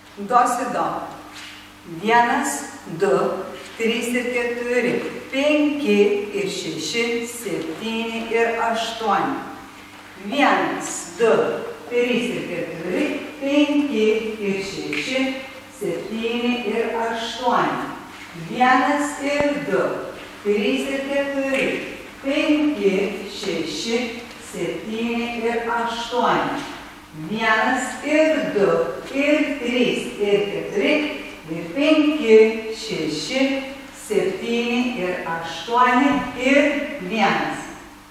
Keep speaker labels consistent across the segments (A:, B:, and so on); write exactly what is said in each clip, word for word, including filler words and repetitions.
A: Do, si, do. Vienas, du, trys ir keturi, penki ir šeši, septyni ir aštuoni. Vienas, du, trys ir keturi, penki ir šeši, septyni ir aštuoni. Vienas ir du, trys ir keturi, penki, šeši, septyni ir aštuoni. Vienas ir du, ir trys, ir keturi, ir penki, šeši, septyni ir aštuoni ir vienas.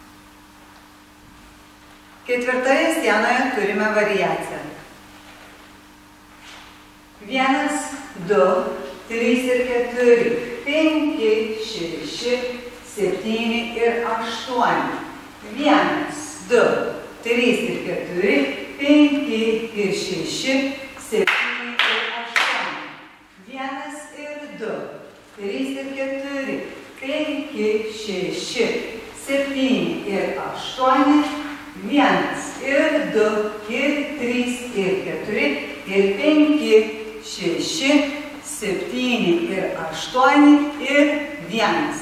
A: Ketvirtoje sienoje turime variaciją. Vienas, du, trys ir keturi, penki, šeši, septyni ir aštuoni. Vienas, du, trys ir keturi, penki ir šeši, septyni ir aštuoni. Vienas ir du, trys ir keturi, penki, šeši, septyni ir aštuoni. Vienas ir du, ir trys ir keturi, ir penki, šeši, septyni ir aštuoni ir vienas.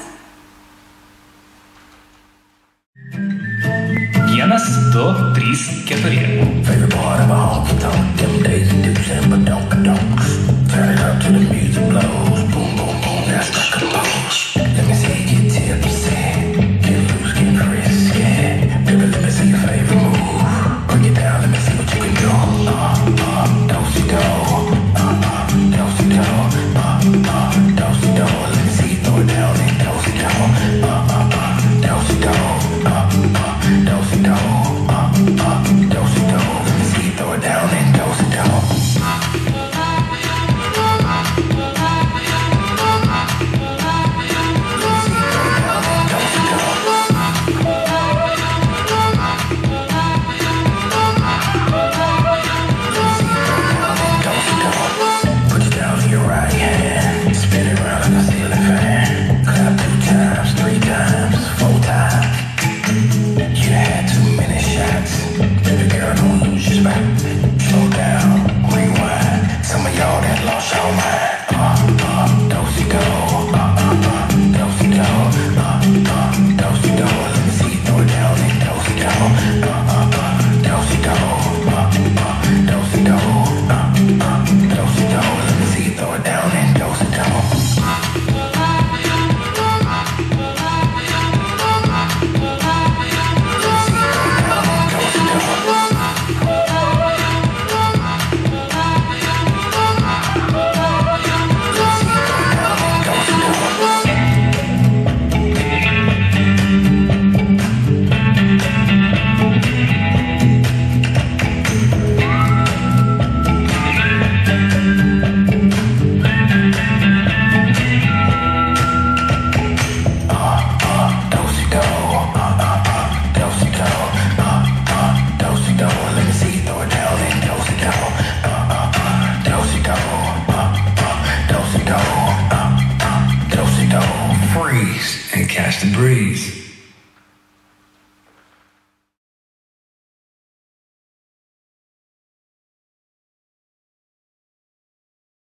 B: Vienas, du, trys, keturi.
C: Favorite part of a honky tonk, them days and dips and badonka-donks. Turn it up till the music blows, boom, boom, boom, now strike a pose. Let me see you get tipsy, get loose, get frisky. Baby, let me see your favorite move. Break it down, let me see what you can do. Uh, uh, do-si-do, uh, uh, do-si-do, uh, uh, do-si-do. Let me see you throw it down and do-si-do, uh, uh, uh, do-si-do, uh, uh, do-si-do, uh, uh, do-si-do. Let me see you throw it down and do-si-do. Freeze and catch the breeze.